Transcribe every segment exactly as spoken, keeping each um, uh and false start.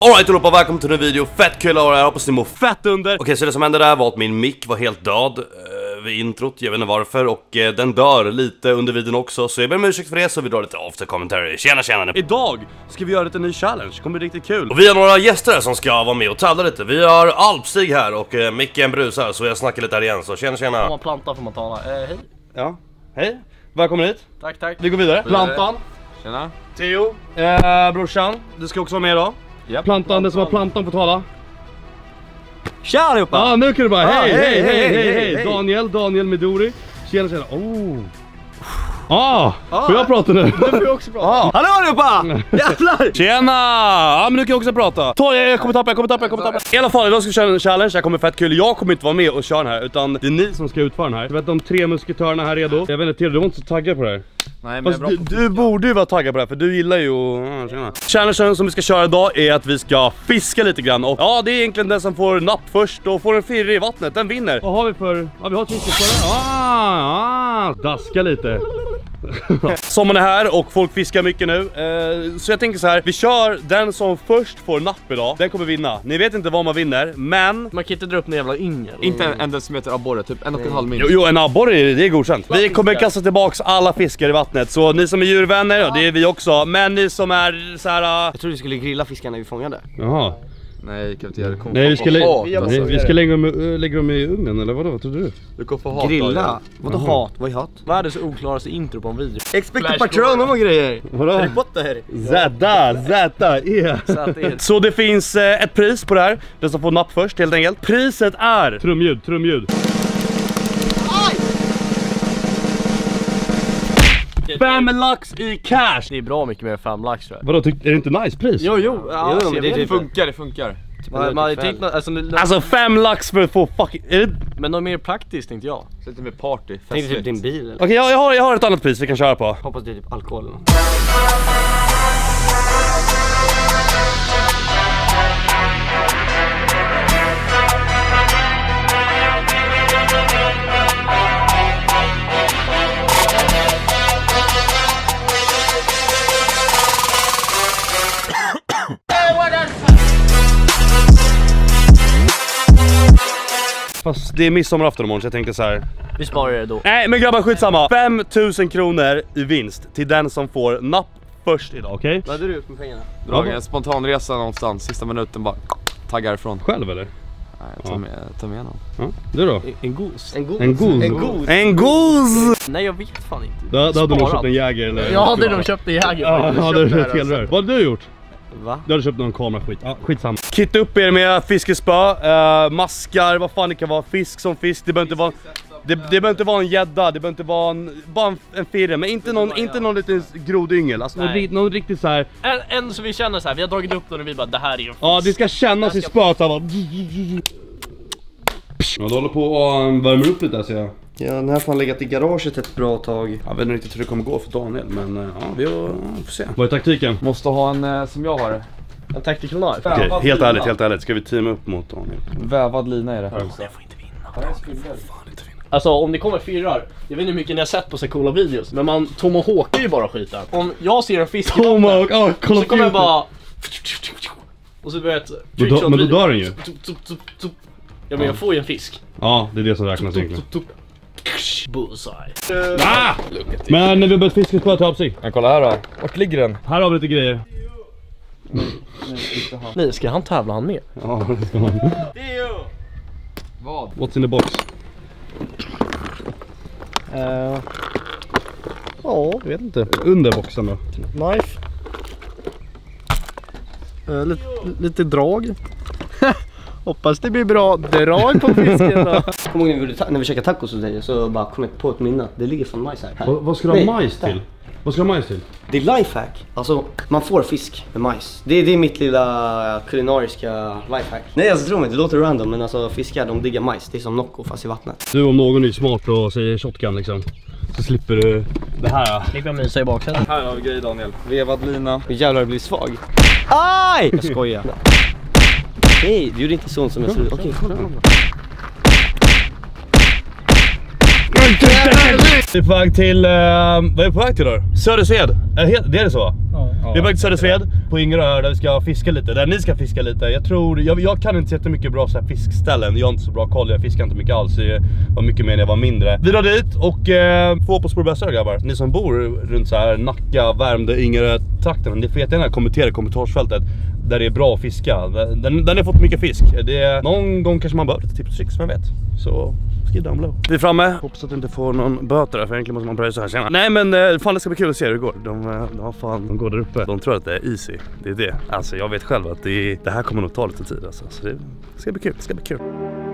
Alright allihopa, välkommen till en video. Fett kul och jag hoppas ni mår fett under. Okej, okay, så det som hände där var att min mick var helt död uh, vid introt, jag vet inte varför. Och uh, den dör lite under videon också. Så jag ber om ursäkt för det, så vi drar lite after commentary. Tjena tjena. Idag ska vi göra lite ny challenge, det kommer bli riktigt kul. Och vi har några gäster som ska vara med och tävla lite. Vi har Alpstig här och uh, Micken Brus här, så jag snackar lite här igen. Så tjena tjena. Om man plantar får man tala. Eh, hej. Ja, hej. Välkommen hit. Tack, tack. Vi går vidare. Plantan. Tjena. Theo, eh, brorsan, du ska också vara med idag. Yep. Plantan, den som har plantan får tala. Tja allihopa! Ja, ah, nu kan du bara, ah, hej, hej, hej, hej, hej, hej. Daniel, Daniel Meduri. Tjena, tjena. Oh. Ah, ah, får jag prata nu? Nu får jag också prata. Ah. Hallå allihopa! Jävlar! Tjena! Ja, men nu kan jag också prata. Ta, jag kommer tappa, jag kommer tappa, jag kommer tappa. I alla fall, idag ska vi köra en challenge. Jag kommer fett kul. Jag kommer inte vara med och köra den här, utan det är ni som ska utföra den här. Jag vet de tre musketörerna här redo. Jag vet inte, Theo, du var inte så taggad på det här. Nej, men fast du, du borde ju vara taggad på det här, för du gillar ju att... Ja, challengen som vi ska köra idag är att vi ska fiska lite grann. Och ja, det är egentligen den som får napp först och får en firre i vattnet, den vinner. Vad har vi för... Ja, vi har ett fiske på det. Ah, ah, daska lite. Sommaren är här och folk fiskar mycket nu, eh, så jag tänker så här: vi kör den som först får napp idag, den kommer vinna. Ni vet inte vad man vinner, men man kan inte dra upp en jävla yngel. Inte en, en decimeter abborre, typ en och en halv min. Jo, jo, en abborre, det är godkänt. Vi kommer kasta tillbaks alla fiskar i vattnet. Så ni som är djurvänner, ja, det är vi också. Men ni som är så här... Uh... Jag tror vi skulle grilla fiskarna när vi fångade. Jaha. Nej, kan vi inte göra det. Nej, vi ska, lä hat, alltså. Nej, vi ska lägga, dem, uh, lägga dem i ugnen, eller vadå? Vad trodde du? Du kommer få hat. Grilla? Vadå Aha. hat? Vad är hat? Världens oklaraste intro på en video. Expected Patronum och grejer. Vadå? Harry Potter. Zäta, zäta, yeah. Så det finns eh, ett pris på det här. Den som får napp först, helt enkelt. Priset är... Trumljud, trumljud. Fem lax i cash. Det är bra mycket mer än fem lax, tror jag. Vadå, är det inte nice pris? Jo, jo, ja, jo, det, det, det funkar, det funkar. Man, man, tänkt, alltså, Alltså fem lax för att få fucking... Är det... Men något mer praktiskt, tänkte jag. Så lite mer party, Tänkte typ din bil eller? Okej, okay, jag, jag, har, jag har ett annat pris vi kan köra på. Hoppas det är typ alkohol eller något. Fast det är midsommarafton imorgon, så jag tänkte så här. Vi sparar det då. Nej, men grabbar, skitsamma. fem tusen kronor i vinst till den som får napp först idag, okej? Okay? Vad hade du gjort med pengarna? Drag en spontan resa någonstans, sista minuten bara taggar ifrån. Själv eller? Nej, ta, ja. med, ta med någon. Ja, du då? En, en gos. En gos. En gos. En gos. En gos. Nej, jag vet fan inte. Då, då hade du nog köpt en jäger eller... Jag hade nog köpt en jäger. Ja, ja, det är helt rör. Vad hade du gjort? Va? Du hade köpt någon kameraskit. Ja, skitsamma. Kitta upp er med fiskespö, uh, maskar, vad fan det kan vara. Fisk som fisk, det behöver inte vara... Det, det behöver inte vara en gädda, det behöver inte vara en, bara en, en firre, men inte någon, inte någon liten grodyngel. Alltså någon, någon riktigt så här. En, en som vi känner så här, vi har dragit upp den och vi bara, det här är ju fisk. Ja, det ska kännas i spöet av. Ja, du håller på och värmer upp lite där, ser jag. Ja, den här får legat i garaget ett bra tag. Jag vet inte riktigt hur det kommer gå för Daniel, men ja, vi får se. Vad är taktiken? Måste ha en eh, som jag har det. En tactical knife. Okej, okay, helt ärligt, helt ärligt. Ska vi teama upp mot Daniel? Vävad lina är det. Jag får inte vinna. Jag får fan inte vinna. Alltså om det kommer fyrar, jag vet inte hur mycket ni har sett på så coola videos, men man tomahawkar ju bara skiten. Om jag ser en fisk Tomahawk, oh, kolla så kommer jag bara... Och så börjar jag... Då, men då dör den ju. Ja, men jag får ju en fisk. Ja, det är det som räknas egentligen. Bullseye. Ah! Men när vi har börjat fiska på Alpstig. Men kolla här då. Vart ligger den? Här har vi lite grejer. Nej, ska han tävla han med? Ja, det ska han. Vad? What's in the box? Uh, ja, jag vet inte. Under boxen då? Knife. Uh, lite, lite drag. Hoppas det blir bra drag på fisken då. Kommer ihåg när, när vi käkade tacos hos dig, så bara kom jag på ett minne. Det ligger från majs här. här. Va, vad ska du ha majs till? Vad ska du ha majs till? Det är lifehack. Alltså, man får fisk med majs. Det, det är mitt lilla kulinariska lifehack. Nej, alltså tro mig, det låter random, men alltså fiskar, de diggar majs. Det är som Nocco fast i vattnet. Du, om någon är smart och säger shotgun liksom, så slipper du det här. Ja. Slipper jag mysa i baksätet. Här har vi grejer, Daniel. Vevad lina. Hur jävlar det blir svag. Aj! Jag skojar. Nej, det gjorde inte sånt som jag trodde. Okej, kolla. Vi är på väg till, uh, vad är vi på väg till då? Södersved, är det, det är det så? Ja. Vi är på väg till Södersved på Ingerö här där vi ska fiska lite, där ni ska fiska lite. Jag tror, jag, jag kan inte så mycket bra så här fiskställen, jag har inte så bra koll, jag fiskar inte mycket alls. Det var mycket mer när jag var mindre. Vi drar dit och uh, får på spårbästar grabbar. Ni som bor runt så här Nacka, Värmdö, Ingerö-trakten, ni får jättegärna kommentera i kommentarsfältet där det är bra att fiska. Den, den har fått mycket fisk. Det är, någon gång kanske man bör lite tips och tricks, vem vet. Så skriv down below. Vi är framme. Hoppas att du inte får någon böter där, för egentligen måste man pröjsa här senare. Nej men fan, det ska bli kul att se hur det går. De, de, fan, de går där uppe. De tror att det är easy. Det är det. Alltså jag vet själv att det, det här kommer nog ta lite tid alltså. Så det ska bli kul. Det ska bli kul.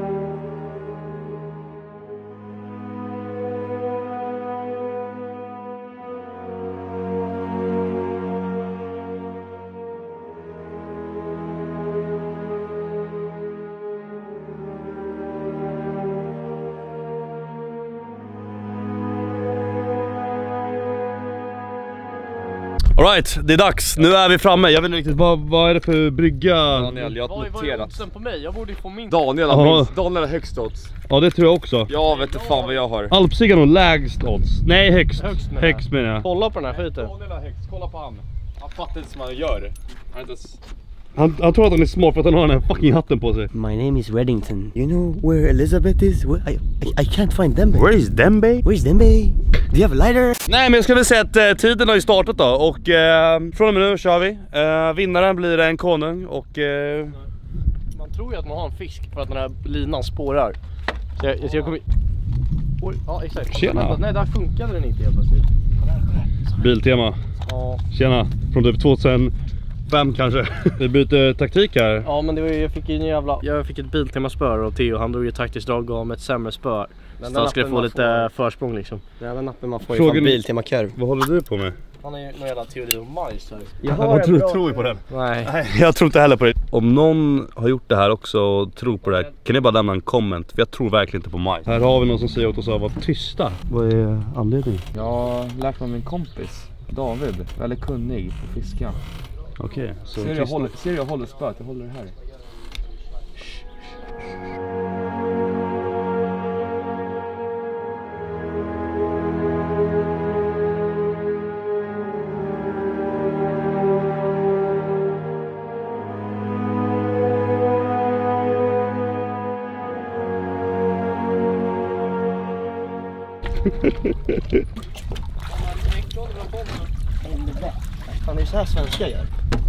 Alright, det är dags. Nu är vi framme. Jag vet inte riktigt, vad, vad är det för brygga? Daniel, jag har Vad noterat. är oddsen på mig? Jag borde få min. Daniel har minst. Daniel har högst odds. Ja, det tror jag också. Jag vet inte fan vad jag har. Alpsig har nog lägst odds. Nej, högst. Högst menar jag. Högst menar jag. Kolla på den här skiten. Daniel har högst, kolla på han. Han fattar inte som han gör. Han, inte ens... Han, han tror att han är smart för att han har den här fucking hatten på sig. My name is Reddington. You know where Elizabeth is? Where, I, I, I can't find Dembe. Where is Dembe? Where's Dembe? Do you have a lighter? Nej, men jag ska väl säga att eh, tiden har ju startat då. Och eh, från och med nu kör vi. Eh, vinnaren blir en konung. Och eh... Man tror ju att man har en fisk för att den här linan spårar. Så jag, jag, jag kommer... Oj, ja exakt. Tjena. Vänta, nej, där funkade den inte helt plötsligt. Biltema. Ja. Tjena. Från typ tvåtusenfem kanske. Vi byter taktik här. Ja, men det var ju, jag fick ju en jävla... Jag fick ett Biltema-spör och Theo, han drog ju taktiskt drag och gav med ett sämre spör. Så han skulle få lite får... försprång liksom. Den jävla nappen man får Frågan... från Biltema-kurv. Vad håller du på med? Han är ju någon jävla teori om majs här. Jag har tror, tror vi på den? Nej. Nej, jag tror inte heller på det. Om någon har gjort det här också och tror på det här, kan ni bara lämna en comment? För jag tror verkligen inte på majs. Här har vi någon som säger åt oss att vara tysta. Vad är anledningen? Jag har lärt mig av min kompis David, väldigt kunnig på fiska. Okej, okay, så ser jag håller, ser jag håller spöet, jag håller det här. Fan, det är så här svenska gör.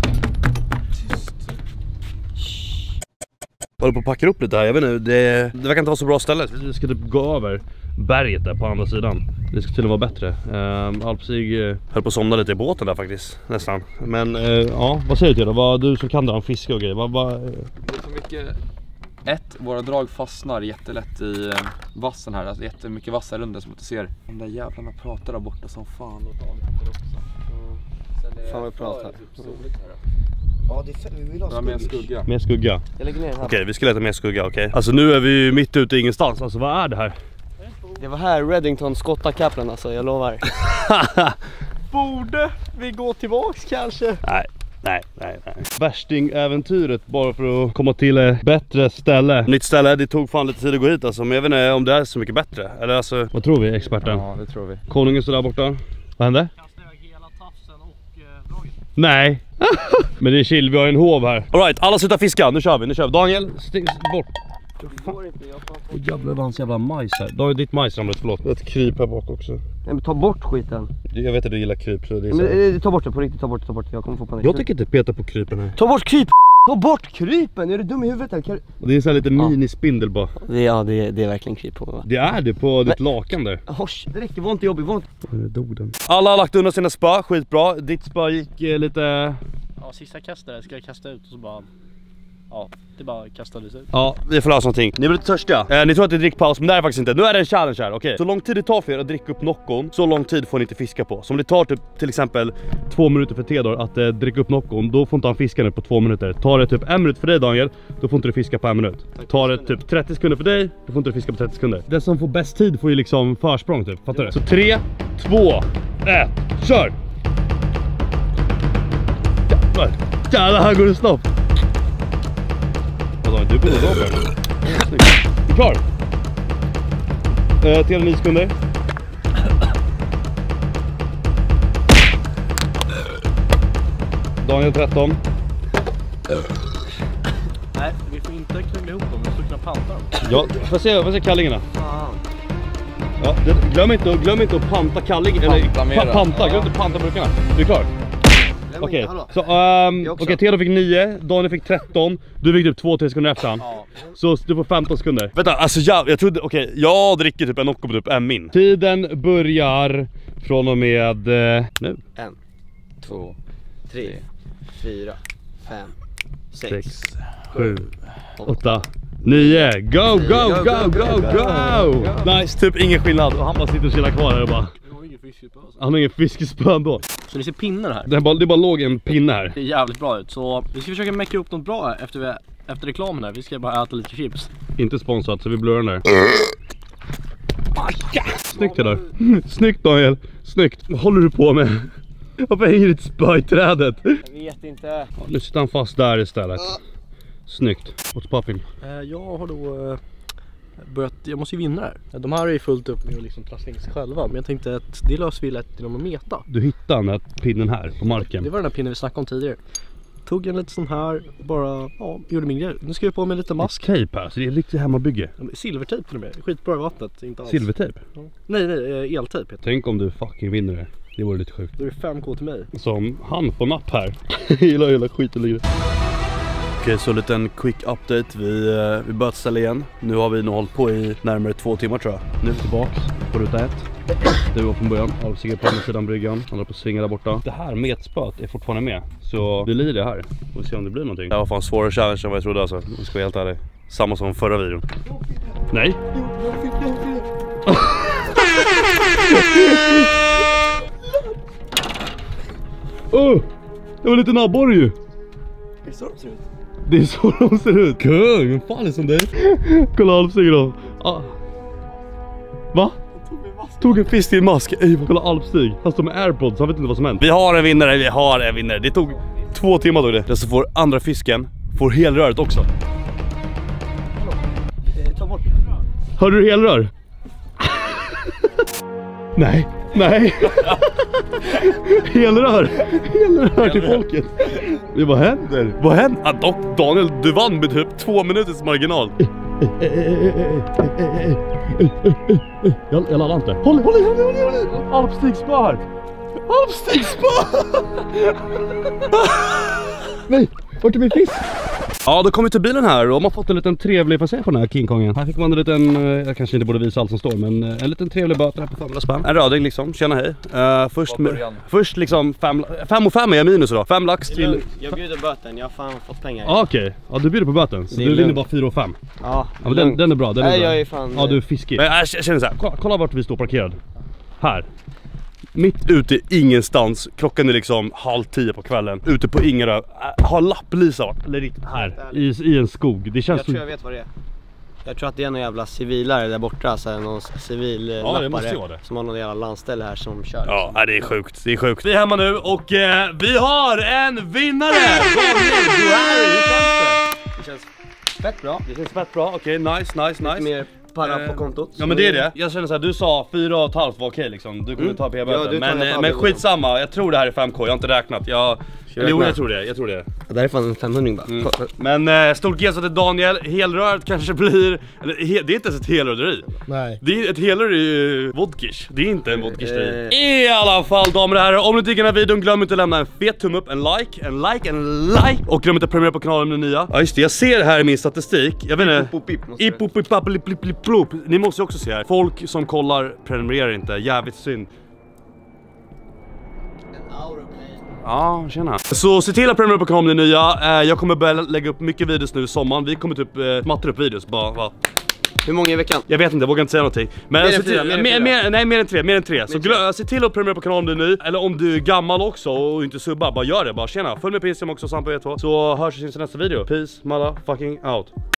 Jag håller på att packa upp lite här, jag vet inte, det, det verkar inte vara så bra ställe. Vi ska typ gå över berget där på andra sidan. Det ska tydligen vara bättre. um, Alpsig uh, höll på att somna lite i båten där faktiskt, nästan. Men uh, ja, vad säger du då? Vad, du som kan dra en fiske och grejer, vad, vad... Det är så mycket... Ett, våra drag fastnar jättelätt i uh, vassen här, alltså jättemycket vassar runt som du ser. De där jävlarna pratar där borta som fan och Daniel också. Sen fan vad vi pratar. Typ soligt här. Ja, det är fett, vi vill ha skugga. Med skugga. Med skugga. Jag lägger ner den här. Okej, okay, vi ska leta med skugga, okej. Okay. Alltså nu är vi ju mitt ute i ingenstans, alltså vad är det här? Det var här Reddington skottade kaplen alltså, jag lovar. Borde vi gå tillbaks kanske? Nej. Nej, nej, nej. Värsting-äventyret bara för att komma till ett bättre ställe. Nytt ställe, det tog fan lite tid att gå hit alltså. Men jag vet inte om det är så mycket bättre. Eller alltså, vad tror vi, experten? Ja, det tror vi. Konungen står där borta. Vad hände? Kastade jag hela tafsen och eh, draget. Nej. Men det är chill, vi har en hov här. Alright, alla slutar fiska, nu kör vi, nu kör vi. Daniel, stäng bort. Det går inte, jag får... Åh jävlar, vad hans jävla majs här. Daniel, ditt majs ramlat, förlåt. Ett kryp här bak också. Nej, men ta bort skiten. Jag vet att du gillar kryp så det är så. Men, eh, ta bort det på riktigt, ta bort det, ta bort det. Jag kommer få panik. Jag tycker inte peta på krypen här. Ta bort kryp! Ta bort krypen! Är du dum i huvudet eller? Och det är så här lite ja. Minispindel bara. Det, ja, det är, det är verkligen kryp på va? Det är det på ditt lakan där. Hosh, det räcker, var inte jobbigt, var inte... Alla har lagt undan sina spö, skitbra. Ditt spö gick eh, lite... Ja, sista kastet ska jag kasta ut och så bara... Ja, det bara kastades ut. Ja, vi får lösa någonting. Ni blir lite törstiga. Eh, ni tror att det är drickpaus, men det är faktiskt inte. Nu är det en challenge här, okej? Okay. Så lång tid det tar för er att dricka upp Noccon, så lång tid får ni inte fiska på. Så om det tar typ, till exempel två minuter för Theodor att eh, dricka upp Noccon, då får inte han fiska nu på två minuter. Tar det typ en minut för dig Daniel, då får inte du fiska på en minut. Tar det typ trettio sekunder för dig, då får inte du fiska på trettio sekunder. Den som får bäst tid får ju liksom försprång typ, fattar du? Så tre, två, ett, kör! Jävlar, jävlar, här går det snabbt. Du är på det bra. Du är klar. Eh, till nio sekunder. Daniel tretton. Nej, vi får inte knulla ihop dem, vi får kunna panta dem. Ja, får se, får se kallingarna. Fan. Ja, det, glöm, inte, glöm inte att panta kalling. Panta eller mera. pa, panta, glöm Ja. inte panta burkarna. Du är klar? Okej, Hallå. så um, Jag okej, också. Theodor fick nio, Daniel fick tretton. Du fick typ två till sekunder efter han. Ja. Så du får femton sekunder. Vänta, alltså jag, jag trodde, okej, jag dricker typ en Nocco på typ en min. Tiden börjar från och med eh, nu. En, Två. tre, fyra, fem, sex. Sex, sju, åtta, nio. Go, go, go, go, go! Nice, typ ingen skillnad. Och han bara sitter och chillar kvar här och bara. Han har ingen fiskespö ändå. Så ni ser pinnen här. Det, är bara, det bara låg en pinne här. Det är jävligt bra ut. Så vi ska försöka mecka upp något bra här efter, vi, efter reklamen här. Vi ska bara äta lite chips. Inte sponsrat så vi blurrar den där. Snyggt det där. Snyggt Daniel. Snyggt. Vad håller du på med? Varför hänger ditt spö i trädet? Jag vet inte. Nu sitter han fast där istället. Snyggt. What's popping? Eh, jag har då eh, börjat, jag måste ju vinna här. De här är ju fullt upp med att liksom trassla in sig själva. Men jag tänkte att det löser vi lätt genom att meta. Du hittade den här pinnen här på marken. Det var den här pinnen vi snackade om tidigare. Tog en lite sån här och bara, ja, gjorde min grej. Nu ska jag på med lite mask. Tejp här, så det är riktigt hemmabygge. Silvertejp till och med, skitbra i vattnet, inte alls. Silvertejp? Ja. Nej, nej, eh, eltejp heter det. Tänk om du fucking vinner det. Det vore lite sjukt. Då är det fem K till mig. Som han på napp här. Gillar hela skiten ligger. Okej, så en liten quick update. Vi, eh, vi börjat ställa igen. Nu har vi nog hållit på i närmare två timmar tror jag. Nu är vi tillbaks på ruta ett. Du var från början. Avsiger på andra sidan bryggan. Han är på svinga där borta. Det här metspöt är fortfarande med. Så vi lirar det här. Får vi se om det blir någonting. Det här var fan svårare challenge än vad jag trodde alltså. Jag ska vara helt ärlig. Samma som förra videon. Nej. Oh, det var lite nabborre ju. Det är så de ser ut. Det är så de ser ut. Kung, vem fan är som dig? Kolla alpstig då. Ah. Va? Tog en fisk i en mask. Ej, kolla alpstig. Han står med airpods, han vet inte vad som hänt. Vi har en vinnare, vi har en vinnare. Det tog två timmar tog det. Den som får andra fisken får helröret också. Eh, ta bort. Hörde du helrör? Nej, nej. Helrör. Helrör till folket. Det, vad händer? Vad händer? Ah, dock, Daniel, du vann med typ två minuters marginal. Jag, jag laddar inte. Håll, håll, håll, håll, håll. Alpstigspö här. Alpstigspö. Nej, vart är min fisk? Ja, då kom vi till bilen här och man har fått en liten trevlig, får se på den här King Kongen. Här fick man en liten, jag kanske inte borde visa allt som står, men en liten trevlig böter här på femhundra spänn. En röding liksom, tjena hej. Uh, först, med, först liksom fem, fem och fem är jag minus idag. Fem lax till... Jag bjuder böten, jag har fan fått pengar. Ah, okej, okay. Ja, du bjuder på böten. Så det du vinner lugnt. bara fyra och fem. Ja, ja men den, den är bra, den är Nej, bra. jag är fan... Ja, du är fiskig. Men jag känner så här, kolla, kolla vart vi står parkerad. Här. Mitt ute ingenstans, klockan är liksom halv tio på kvällen. Ute på Ingerö, äh, har lapplisa varit, eller riktigt här, i, i en skog. Det känns Jag tror jag vet vad det är. Jag tror att det är någon jävla civilare där borta, så här, någon civil ja, lappare det måste vara det. som har någon jävla landställe här som kör. Ja, nej, det är sjukt, det är sjukt. Vi är hemma nu och eh, vi har en vinnare! Daniel Harry, hur känns det? Det känns fett bra. Det känns fett bra, okej, okay, nice, nice, nice. Lite mer para på kontot. Ja men det är det. Jag känner så här, du sa fyra och ett halvt var okej liksom. Du kunde Mm. ta Ja, p-böten. du tar men, jag tar men det. skitsamma, jag tror det här är fem K, jag har inte räknat. Jag, eller, jo, räkna? jag tror det, jag tror det. Ja, där är fan en femhundring bara. Mm. Men eh, stort G till Daniel, helröret kanske blir, eller he, det är inte ens ett helrör i. Nej. Det är ett helrör i vodkish, det är inte en vodkish i. I alla fall damer och herrar, om ni tycker den här videon, glöm inte att lämna en fet tumme upp, en like, en like, en like. Och glöm inte att prenumerera på kanalen om ni är nya. Ja just det, jag ser här i min statistik, jag vet inte. Ipopipapplipliplip. Ni måste också se här, folk som kollar prenumererar inte, jävligt synd. Ja, tjena. Så se till att prenumerera på kanalen om ni är nya. eh, Jag kommer börja lägga upp mycket videos nu i sommaren. Vi kommer typ eh, matta upp videos bara, va? Hur många i veckan? Jag vet inte, jag vågar inte säga någonting. Men Mer än se till, fyra, mer än mer, fyra. mer, nej, mer än tre, mer än tre. Så än tre. glö, se till att prenumerera på kanalen om du är ny. Eller om du är gammal också och inte subbar, bara gör det, bara tjena. Följ med på Instagram också, Sampa V två. Så hörs vi i nästa video. Peace, motherfucking out.